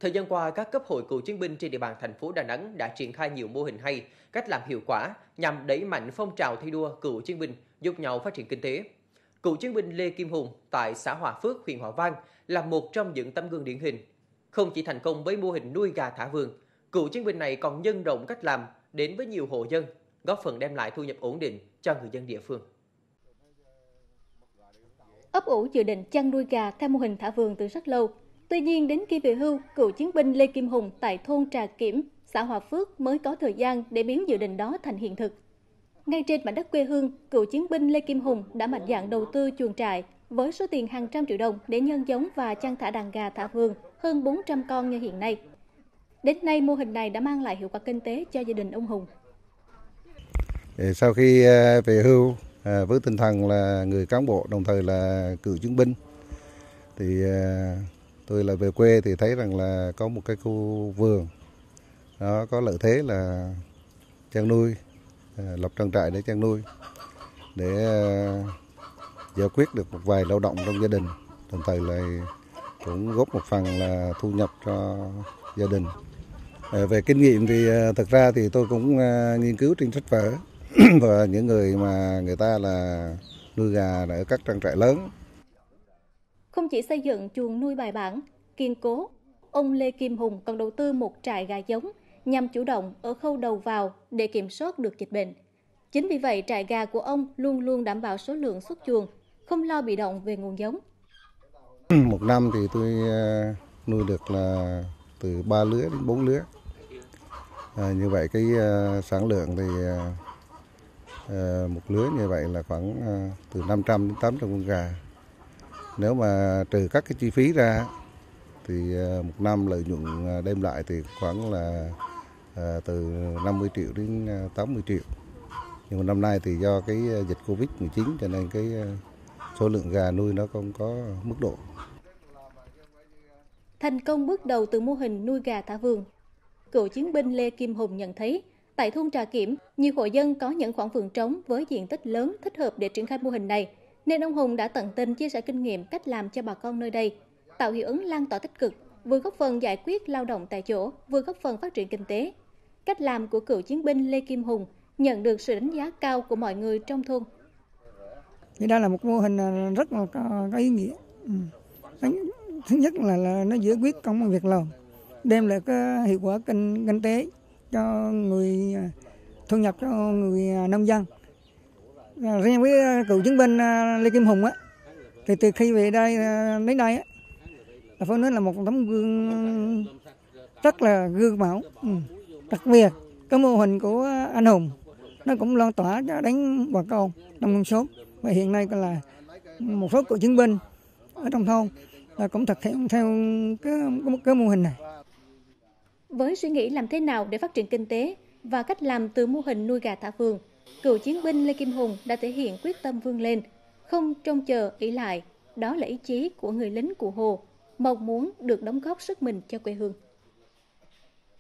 Thời gian qua, các cấp hội cựu chiến binh trên địa bàn thành phố Đà Nẵng đã triển khai nhiều mô hình hay, cách làm hiệu quả nhằm đẩy mạnh phong trào thi đua cựu chiến binh, giúp nhau phát triển kinh tế. Cựu chiến binh Lê Kim Hùng tại xã Hòa Phước, huyện Hòa Vang là một trong những tấm gương điển hình. Không chỉ thành công với mô hình nuôi gà thả vườn, cựu chiến binh này còn nhân rộng cách làm đến với nhiều hộ dân, góp phần đem lại thu nhập ổn định cho người dân địa phương. Ấp ủ dự định chăn nuôi gà theo mô hình thả vườn từ rất lâu. Tuy nhiên, đến khi về hưu, cựu chiến binh Lê Kim Hùng tại thôn Trà Kiểm, xã Hòa Phước mới có thời gian để biến dự định đó thành hiện thực. Ngay trên mảnh đất quê hương, cựu chiến binh Lê Kim Hùng đã mạnh dạn đầu tư chuồng trại với số tiền hàng trăm triệu đồng để nhân giống và chăn thả đàn gà thả vườn hơn 400 con như hiện nay. Đến nay, mô hình này đã mang lại hiệu quả kinh tế cho gia đình ông Hùng. Sau khi về hưu với tinh thần là người cán bộ đồng thời là cựu chiến binh, thì tôi là về quê thì thấy rằng là có một cái khu vườn nó có lợi thế là chăn nuôi, lập trang trại để chăn nuôi để giải quyết được một vài lao động trong gia đình, đồng thời là cũng góp một phần là thu nhập cho gia đình. Về kinh nghiệm thì thực ra thì tôi cũng nghiên cứu trên sách vở và những người mà người ta là nuôi gà ở các trang trại lớn. Không chỉ xây dựng chuồng nuôi bài bản, kiên cố, ông Lê Kim Hùng còn đầu tư một trại gà giống nhằm chủ động ở khâu đầu vào để kiểm soát được dịch bệnh. Chính vì vậy, trại gà của ông luôn luôn đảm bảo số lượng xuất chuồng, không lo bị động về nguồn giống. Một năm thì tôi nuôi được là từ 3 lứa đến 4 lứa. Như vậy cái sản lượng thì một lứa như vậy là khoảng từ 500 đến 800 con gà. Nếu mà trừ các cái chi phí ra thì một năm lợi nhuận đem lại thì khoảng là từ 50 triệu đến 80 triệu. Nhưng mà năm nay thì do cái dịch Covid-19 cho nên cái số lượng gà nuôi nó không có mức độ. Thành công bước đầu từ mô hình nuôi gà thả vườn, cựu chiến binh Lê Kim Hùng nhận thấy tại thôn Trà Kiểm, nhiều hộ dân có những khoảng vườn trống với diện tích lớn thích hợp để triển khai mô hình này, nên ông Hùng đã tận tình chia sẻ kinh nghiệm cách làm cho bà con nơi đây, tạo hiệu ứng lan tỏa tích cực, vừa góp phần giải quyết lao động tại chỗ, vừa góp phần phát triển kinh tế. Cách làm của cựu chiến binh Lê Kim Hùng nhận được sự đánh giá cao của mọi người trong thôn. Thì đây là một mô hình rất là có ý nghĩa. Thứ nhất là nó giải quyết công việc làm, đem lại cái hiệu quả kinh tế cho người, thu nhập cho người nông dân. Riêng với cựu chiến binh Lê Kim Hùng á, thì từ khi về đây đến đây á, là phải nói là một tấm gương rất là gương mẫu. Đặc biệt cái mô hình của anh Hùng nó cũng lan tỏa cho đến bà con trong thôn xóm. Và hiện nay là một số cựu chiến binh ở trong thôn là cũng thực hiện theo cái mô hình này. Với suy nghĩ làm thế nào để phát triển kinh tế và cách làm từ mô hình nuôi gà thả vườn, cựu chiến binh Lê Kim Hùng đã thể hiện quyết tâm vươn lên, không trông chờ ỷ lại. Đó là ý chí của người lính cụ Hồ, mong muốn được đóng góp sức mình cho quê hương.